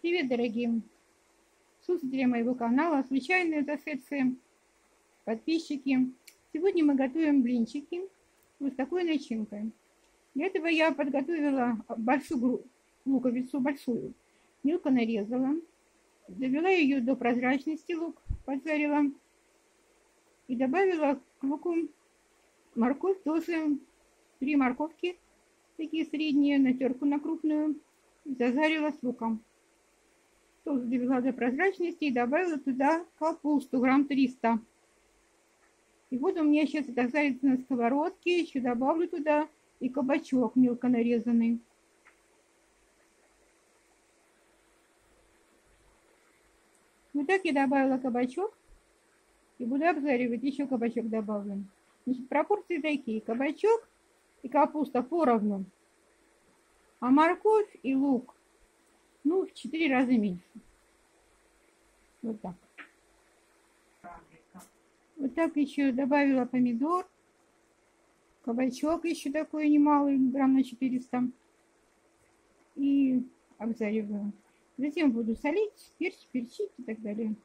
Привет, дорогие слушатели моего канала, случайные зашедшие подписчики. Сегодня мы готовим блинчики вот с такой начинкой. Для этого я подготовила большую луковицу, мелко нарезала, довела ее до прозрачности, лук поджарила и добавила к луку морковь, тоже 3 морковки, такие средние, на терку на крупную, зажарила с луком. Тоже довела до прозрачности и добавила туда капусту, грамм 300. И вот у меня сейчас это жарится на сковородке, еще добавлю туда и кабачок мелко нарезанный. Вот так я добавила кабачок и буду обжаривать, еще кабачок добавлю. Значит, пропорции такие: кабачок и капуста поровну, а морковь и лук в 4 раза меньше. Вот так. Вот так еще добавила помидор, кабачок еще такой немалый, грамм на 400. И обжариваю. Затем буду солить, перчить и так далее.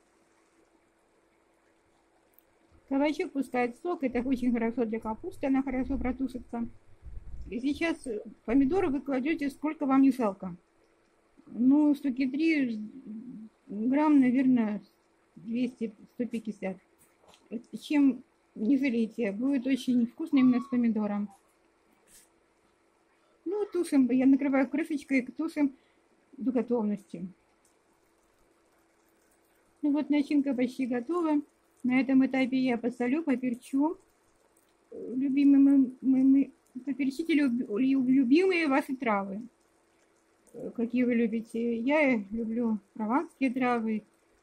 Кабачок пускает сок, это очень хорошо для капусты, она хорошо протушится. И сейчас помидоры вы кладете сколько вам не жалко. Штуки 3, грамм, наверное, 200-150. Чем не жалейте, будет очень вкусно именно с помидором. Тушим, я накрываю крышечкой, тушим до готовности. Вот начинка почти готова. На этом этапе я посолю, поперчу. Поперчите любимые ваши травы. Какие вы любите. Я люблю прованские травы.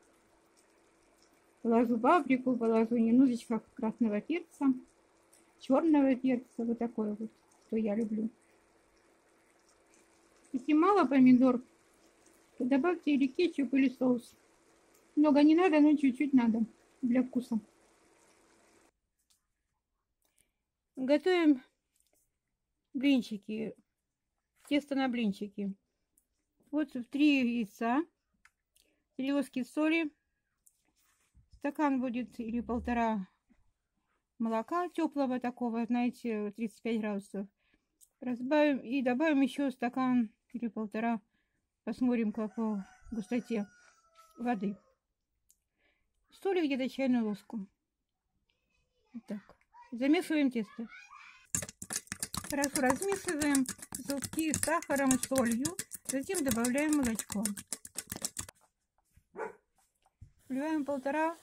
Положу паприку, положу немножечко красного перца, черного перца. Вот такое вот, что я люблю. Если мало помидор, то добавьте или кетчуп, или соус. Много не надо, но чуть-чуть надо для вкуса. Готовим блинчики, тесто на блинчики. Вот 3 яйца, 3 ложки соли, стакан будет или 1,5 молока теплого такого, знаете, 35 градусов. Разбавим и добавим еще стакан или 1,5, посмотрим как по густоте, воды. Соли где-то чайную ложку. Вот так. Замешиваем тесто. Хорошо размешиваем желтки с сахаром и солью. Затем добавляем молочко. Вливаем 1,5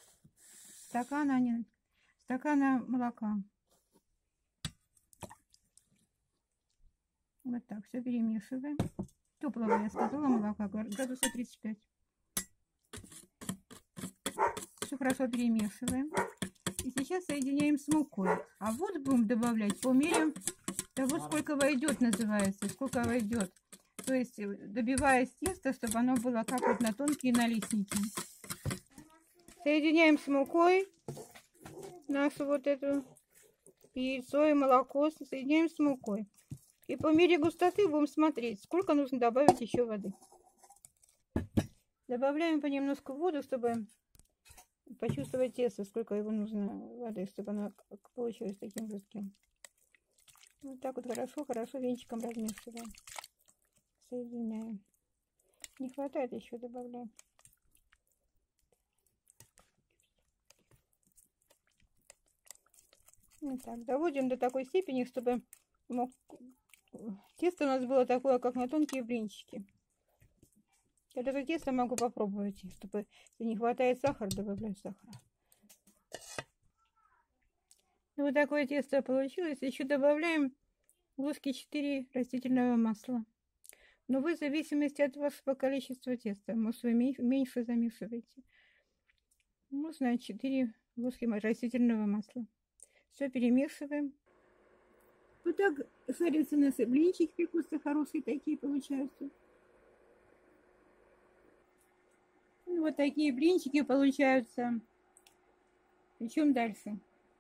стакана молока. Вот так, все перемешиваем. Теплого, я сказала, молока, градуса 35. Все хорошо перемешиваем. И сейчас соединяем с мукой. А вот будем добавлять по мере того, сколько войдет, называется, сколько войдет. То есть добиваясь теста, чтобы оно было как вот на тонкие налистники. Соединяем с мукой нашу вот эту яйцо и молоко. Соединяем с мукой. И по мере густоты будем смотреть, сколько нужно добавить еще воды. Добавляем понемножку воду, чтобы почувствовать тесто, сколько его нужно воды, чтобы оно получилось таким жидким. Вот так вот хорошо венчиком размешиваем. Соединяем. Не хватает, еще добавляем. Вот так. Доводим до такой степени, чтобы тесто у нас было такое, как на тонкие блинчики. Я даже тесто могу попробовать, чтобы, если не хватает сахара, добавляю сахара. Вот такое тесто получилось. Еще добавляем ложки 4 растительного масла. Но вы в зависимости от вашего количества теста, может, вы меньше замешиваете. Можно 4 ложки растительного масла. Все перемешиваем. Вот так жарятся наши блинчики, вкусные, хорошие такие получаются. Вот такие блинчики получаются. Идем дальше.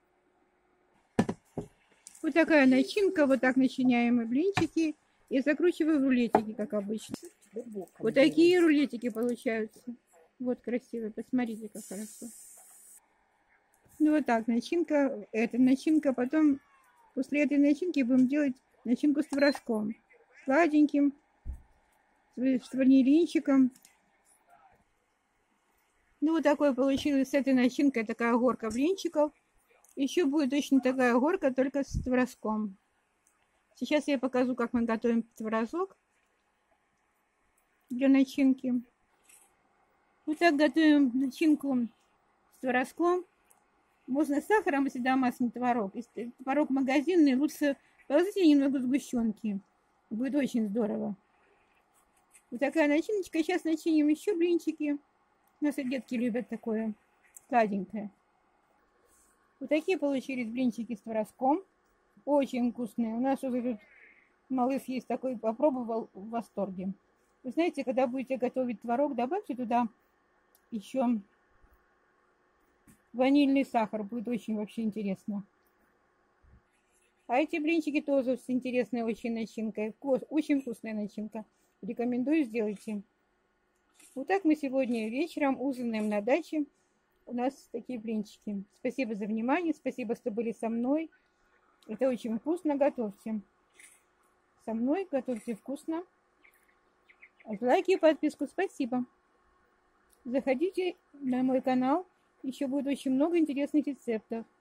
Вот такая начинка. Вот так начиняем мы блинчики. И закручиваю в рулетики, как обычно. Вот такие рулетики получаются. Вот красивые, посмотрите, как хорошо. Ну вот так, начинка, это начинка, потом после этой начинки будем делать начинку с творожком. Сладеньким, с ванилинчиком. Ну вот такой получилась с этой начинкой такая горка блинчиков. Еще будет точно такая горка, только с творожком. Сейчас я покажу, как мы готовим творожок для начинки. Вот так готовим начинку с творожком. Можно с сахаром, если домашний творог. Если творог магазинный, лучше положите немного сгущенки. Будет очень здорово. Вот такая начиночка. Сейчас начиним еще блинчики. Наши детки любят такое сладенькое. Вот такие получились блинчики с творожком. Очень вкусные. У нас уже тут малыш есть такой, попробовал, в восторге. Вы знаете, когда будете готовить творог, добавьте туда еще ванильный сахар. Будет очень вообще интересно. А эти блинчики тоже с интересной очень начинкой. Очень вкусная начинка. Рекомендую, сделайте. Вот так мы сегодня вечером ужинаем на даче. У нас такие блинчики. Спасибо за внимание. Спасибо, что были со мной. Это очень вкусно. Готовьте. Со мной готовьте вкусно. Лайки и подписку. Спасибо. Заходите на мой канал. Еще будет очень много интересных рецептов.